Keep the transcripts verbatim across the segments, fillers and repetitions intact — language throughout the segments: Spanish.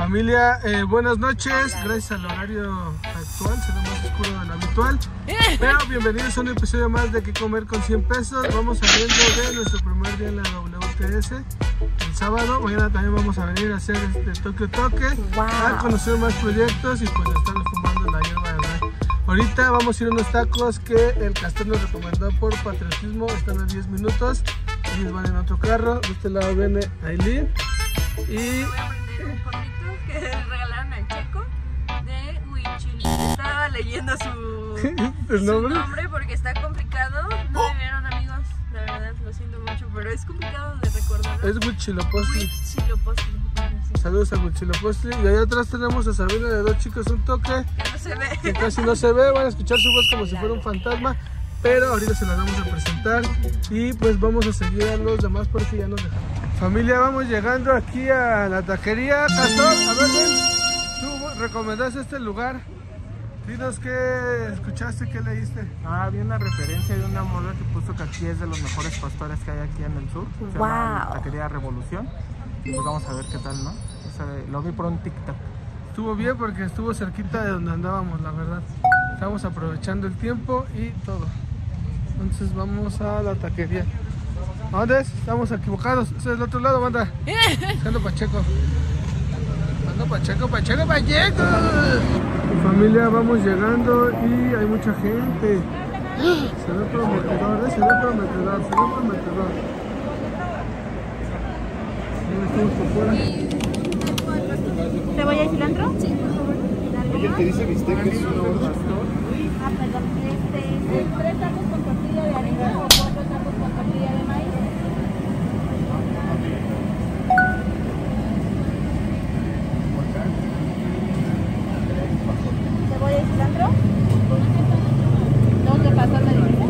Familia, eh, buenas noches. Gracias al horario actual, será más oscuro de lo habitual. Pero bienvenidos a un episodio más de ¿Qué comer con cien pesos? Vamos saliendo de nuestro primer día en la W T S el sábado. Mañana también vamos a venir a hacer este Tokio Toque, wow, a conocer más proyectos y pues estar fumando la hierba de mar. Ahorita vamos a ir a unos tacos que el Castor nos recomendó por patriotismo. Están a diez minutos. Ellos van en otro carro. De este lado viene Aileen. Y un porrito que le regalaron al Checo de Huichil. Estaba leyendo su, ¿El nombre? su nombre porque está complicado. No me vieron, amigos. La verdad, lo siento mucho, pero es complicado de recordar. Es Huitzilopochtli. Huitzilopochtli. Saludos a Huitzilopochtli. Y allá atrás tenemos a Sabrina de Dos Chicos Un Toque. Que no se ve. Que casi no se ve. Van a escuchar su voz como si fuera un fantasma. Pero ahorita se la vamos a presentar. Y pues vamos a seguir a los demás porque ya nos dejaron. Familia, vamos llegando aquí a la taquería. Castor, a ver, ven. Tú recomendaste este lugar. Dinos qué escuchaste, qué leíste. Ah, vi una referencia de una morra que puso que aquí es de los mejores pastores que hay aquí en el sur. Se wow. llama Taquería Revolución. Pues vamos a ver qué tal, ¿no? O sea, lo vi por un TikTok. Estuvo bien porque estuvo cerquita de donde andábamos, la verdad. Estamos aprovechando el tiempo y todo. Entonces vamos a la taquería. ¿A dónde es? Estamos equivocados. Ese es el otro lado, banda. Ando Pacheco. Ando Pacheco, Pacheco, Pacheco. Mi familia, vamos llegando y hay mucha gente. Se ve prometedor, ¿eh? Se ve prometedor, se ve prometedor. Estamos por fuera. ¿Cebolla y cilantro? Sí. Oye, el que dice bistec es una orden. Ah, perdón. Este, tres tacos con tortilla de harina o cuatro tacos con tortilla de maíz. ¿Cebolla y cilantro? ¿Dónde pasó la divisa?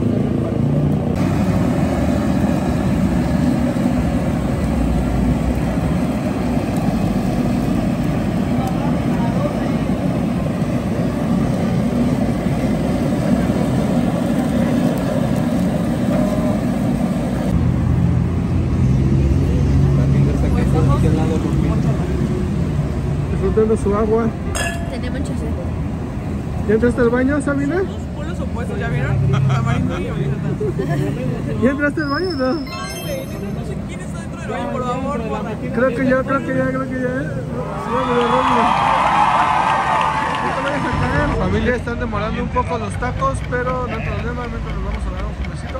Disfrutando su agua. Tenemos mucho sed. ¿Ya entraste al baño, Sabina? Dos polos opuestos, ¿ya vieron? Tamarindo y ahorita. ¿Ya entraste al baño o no? No sé quién está dentro del baño, por favor, guarda. Creo que ya, creo que ya, creo que ya. ¿eh? Vámonos, vámonos. No te vayas a caer. Familia, están demorando un poco los tacos, pero no hay problema, mientras nos vamos a dar un fumecito.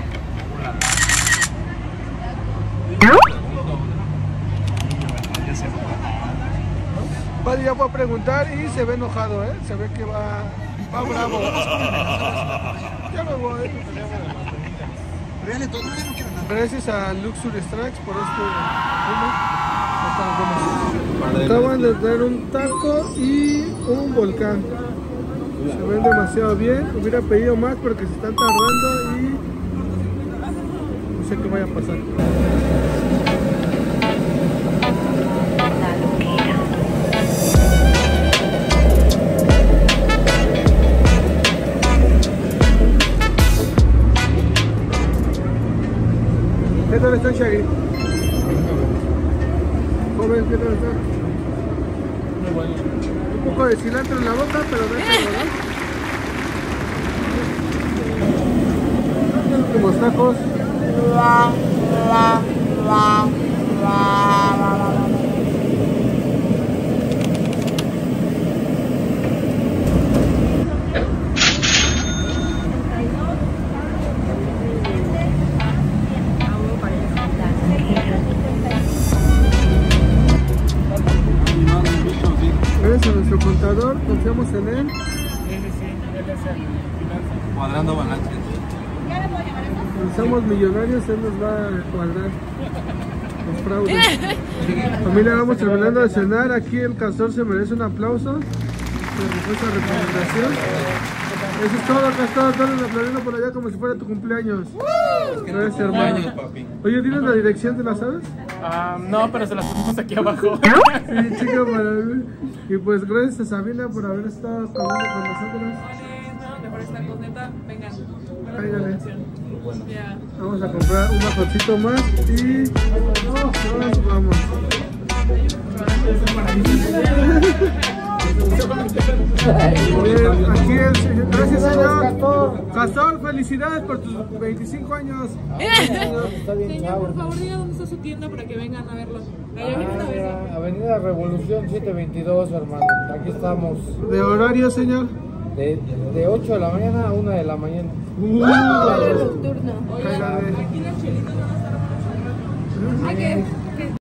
Padre ya fue a preguntar y se ve enojado, ¿eh? Se ve que va, va bravo. Ya me voy. Gracias a Luxury Strikes por este humo. Acaban de traer un taco y un volcán. Se ven demasiado bien. Hubiera pedido más porque se están tardando y no sé qué vaya a pasar. ¿Qué tal está, Shaggy? Joven, ¿qué tal está? Muy bueno. Un poco de cilantro en la boca, pero no es algo, ¿no? Los últimos tacos. Gracias a nuestro contador, confiamos en él. Sí, sí, sí, él es el finanza. Cuadrando balance. Somos millonarios, él nos va a cuadrar los fraudes. Familia, vamos terminando de cenar. Aquí el Castor se merece un aplauso por esa recomendación. Eso es todo, Castor. Dale un aplaudiendo por allá como si fuera tu cumpleaños. Gracias, hermano. Oye, ¿tienes la dirección? ¿Te la sabes? Ah, no, pero se las ponemos aquí abajo. Sí, chica, para mí. Y pues gracias a Sabina por haber estado hablando con nosotros. No, mejor estar contenta. Vengan. Cáigale. Ya. Vamos a comprar un bajoncito más y nos vamos. Bien, aquí el señor. Gracias, señor. Castor, felicidades por tus veinticinco años. Señor, por favor, diga dónde está su tienda para que vengan a verlo. Ah, Avenida Revolución setecientos veintidós, hermano. Aquí estamos. ¿De horario, señor? De, de ocho de la mañana a una de la mañana. Uh, Horario nocturno. Oigan, aquí las chelitas van a estar. ¿A qué?